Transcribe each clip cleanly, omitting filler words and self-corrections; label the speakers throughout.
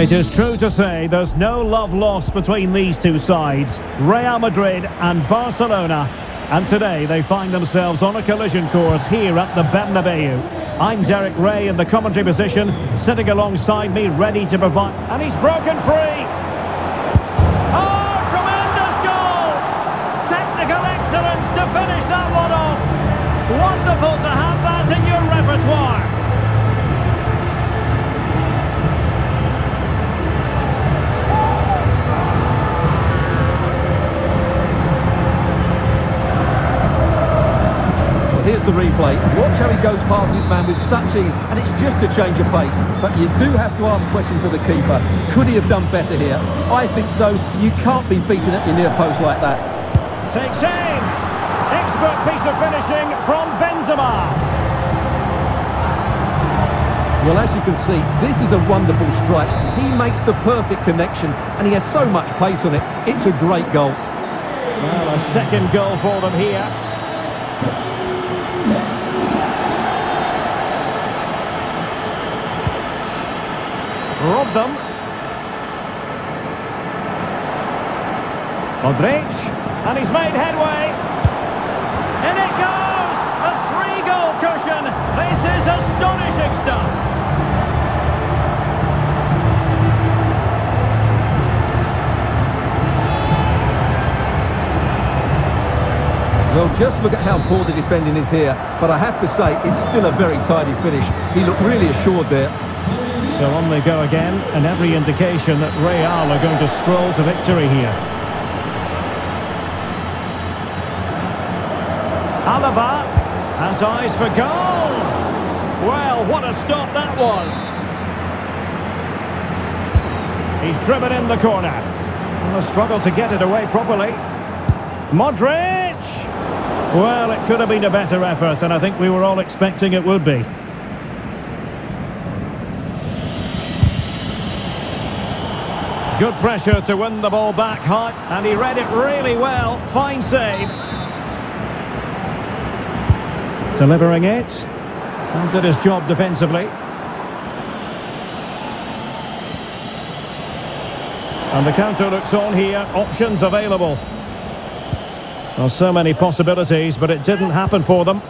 Speaker 1: It is true to say there's no love lost between these two sides, Real Madrid and Barcelona. And today they find themselves on a collision course here at the Bernabeu. I'm Derek Ray in the commentary position, sitting alongside me ready to provide... And he's broken free! Oh, tremendous goal! Technical excellence to finish that one off. Wonderful to have that in your repertoire.
Speaker 2: Here's the replay. Watch how he goes past his man with such ease, and it's just a change of pace. But you do have to ask questions of the keeper. Could he have done better here? I think so. You can't be beaten at your near post like that.
Speaker 1: Takes aim. Expert piece of finishing from Benzema.
Speaker 2: Well, as you can see, this is a wonderful strike. He makes the perfect connection, and he has so much pace on it. It's a great goal.
Speaker 1: Well, a second goal for them here. Robbed them. Modric, and he's made headway. In it goes! A 3-goal cushion. This is astonishing stuff.
Speaker 2: Well, just look at how poor the defending is here. But I have to say, it's still a very tidy finish. He looked really assured there.
Speaker 1: So on they go again, and every indication that Real are going to stroll to victory here. Alaba has eyes for goal. Well, what a stop that was. He's driven in the corner. And a struggle to get it away properly. Modric! Well, it could have been a better effort, and I think we were all expecting it would be. Good pressure to win the ball back high, and he read it really well. Fine save. Delivering it. And did his job defensively. And the counter looks on here. Options available. Well, so many possibilities, but it didn't happen for them.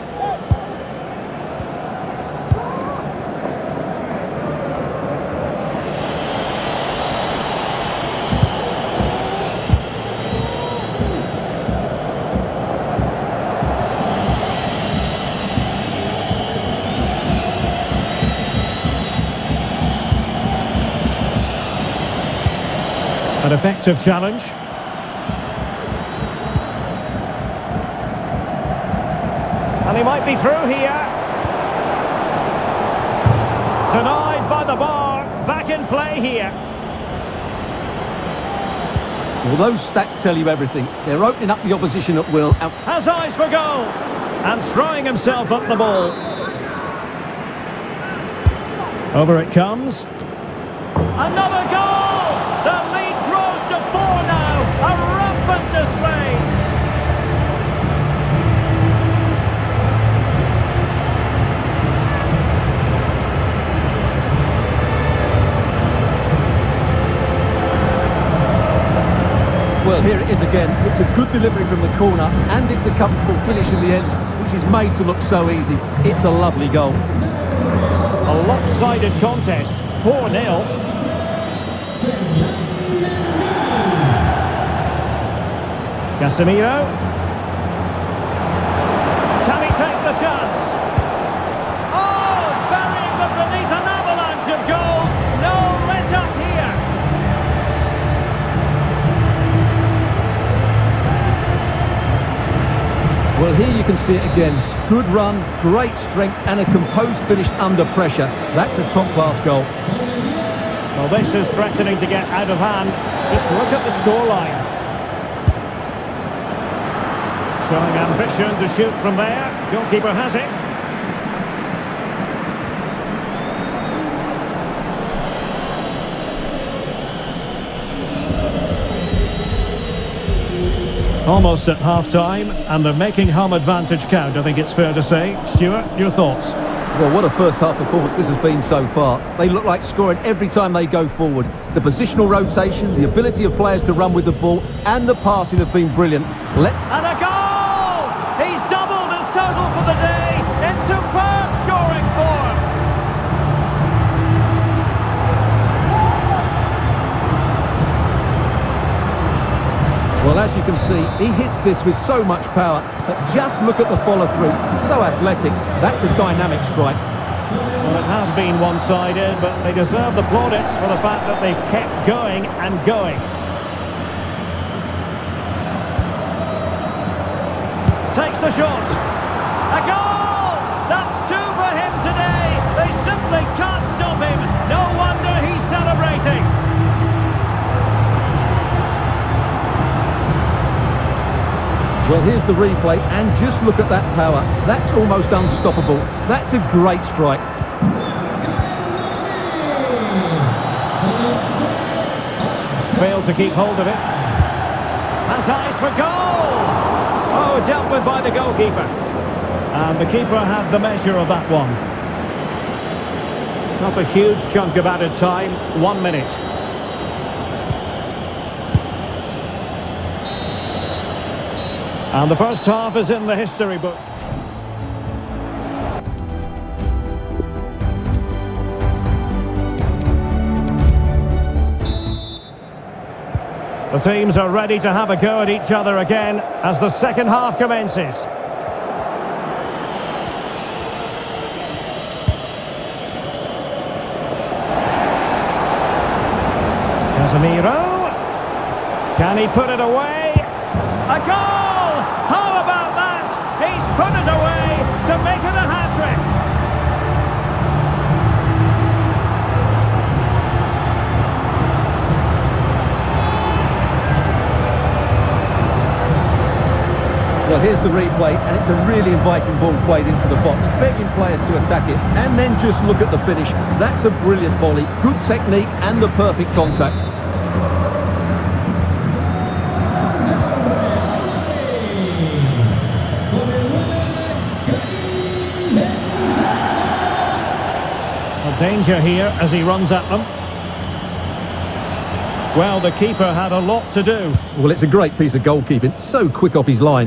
Speaker 1: An effective challenge. And he might be through here. Denied by the bar. Back in play here.
Speaker 2: Well, those stats tell you everything. They're opening up the opposition at will.
Speaker 1: Has eyes for goal. And throwing himself up the ball. Over it comes. Another goal! The lead grows to 4 now. A rampant display.
Speaker 2: Well, here it is again. It's a good delivery from the corner, and it's a comfortable finish in the end, which is made to look so easy. It's a lovely goal.
Speaker 1: A lopsided contest, 4-0. Casemiro. Can he take the chance? Oh, burying them beneath an avalanche of goals. No let up here.
Speaker 2: Well, here you can see it again. Good run, great strength, and a composed finish under pressure. That's a top-class goal.
Speaker 1: Well, this is threatening to get out of hand. Just look at the scoreline. Showing ambition to shoot from there. Goalkeeper has it. Almost at half-time, and they're making home advantage count, I think it's fair to say. Stuart, your thoughts?
Speaker 2: Well, what a first-half performance this has been so far. They look like scoring every time they go forward. The positional rotation, the ability of players to run with the ball, and the passing have been brilliant.
Speaker 1: And a goal! He's doubled his total for the day in superb scoring form.
Speaker 2: Well, as you can see, he hits this with so much power, but just look at the follow-through. So athletic. That's a dynamic strike.
Speaker 1: Well, it has been one-sided, but they deserve the plaudits for the fact that they've kept going and going. Takes the shot. A goal! That's two for him today. They simply can't stop him. No wonder he's celebrating.
Speaker 2: Well, here's the replay, and just look at that power. That's almost unstoppable. That's a great strike.
Speaker 1: Failed to keep hold of it. Has eyes for goal! Oh, dealt with by the goalkeeper. And the keeper had the measure of that one. Not a huge chunk of added time, 1 minute. And the first half is in the history book. The teams are ready to have a go at each other again as the second half commences. Casemiro. Can he put it away? A goal! How about that? He's put it away to make it a hat-trick.
Speaker 2: Well, here's the replay, and it's a really inviting ball played into the box, begging players to attack it. And then just look at the finish. That's a brilliant volley, good technique and the perfect contact.
Speaker 1: Danger here as he runs at them. Well, the keeper had a lot to do.
Speaker 2: Well, it's a great piece of goalkeeping. So quick off his line.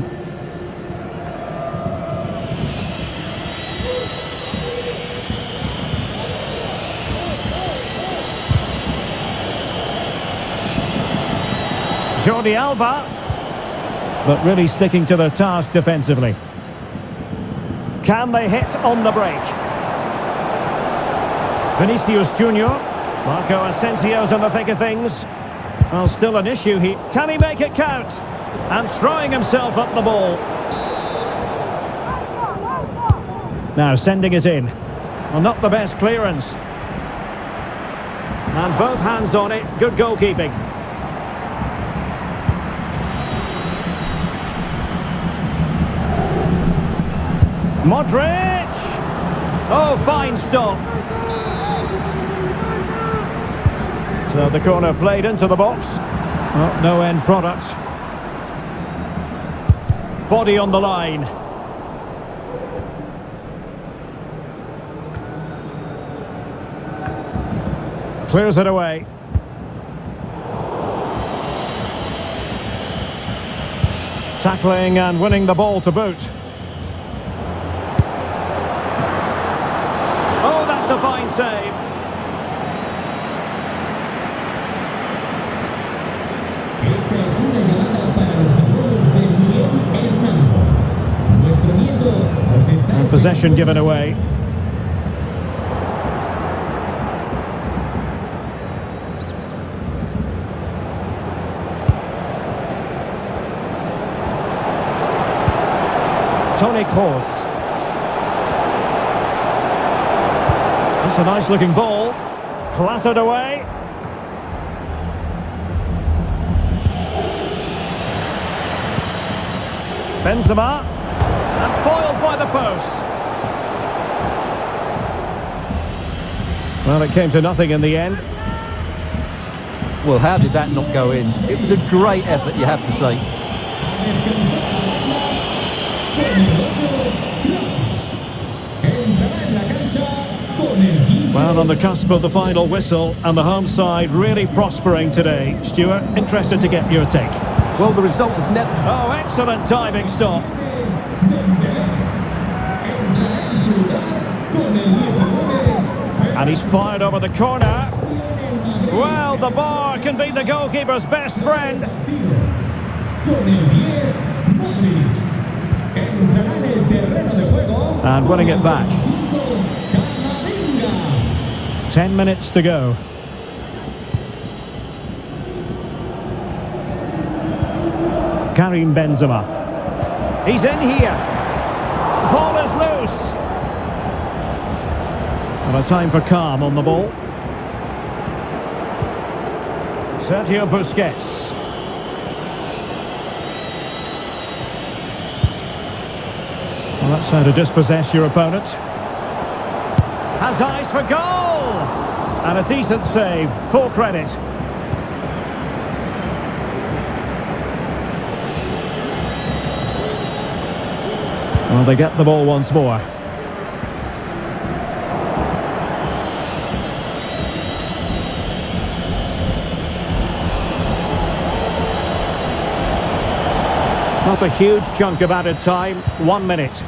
Speaker 1: Jordi Alba. But really sticking to their task defensively. Can they hit on the break? Vinicius Junior. Marco Asensio's in the thick of things. Well, still an issue here. Can he make it count? And throwing himself up the ball. Now sending it in. Well, not the best clearance. And both hands on it. Good goalkeeping. Modric! Oh, fine stop. So the corner played into the box. Oh, no end product. Body on the line. Clears it away. Tackling and winning the ball to boot. Oh, that's a fine save. And possession given away. Toni Kroos. That's a nice looking ball. Clattered away. Benzema. And foiled by the post. Well, it came to nothing in the end.
Speaker 2: Well, how did that not go in? It was a great effort, you have to say.
Speaker 3: Entrará en la cancha
Speaker 1: Well, on the cusp of the final whistle, and the home side really prospering today. Stuart, interested to get your take.
Speaker 2: Well, the result was never...
Speaker 1: Oh, excellent diving stop. And he's fired over the corner. Well, the bar can be the goalkeeper's best friend. And winning it back. 10 minutes to go. Karim Benzema. He's in here. Ball is loose. And a time for calm on the ball. Sergio Busquets. Well, that's how to dispossess your opponent. Has eyes for goal! And a decent save, full credit. Well, they get the ball once more. Not a huge chunk of added time, 1 minute.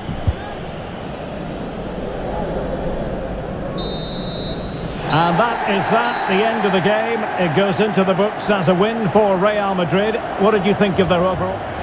Speaker 1: And that is the end of the game. It goes into the books as a win for Real Madrid. What did you think of their overall?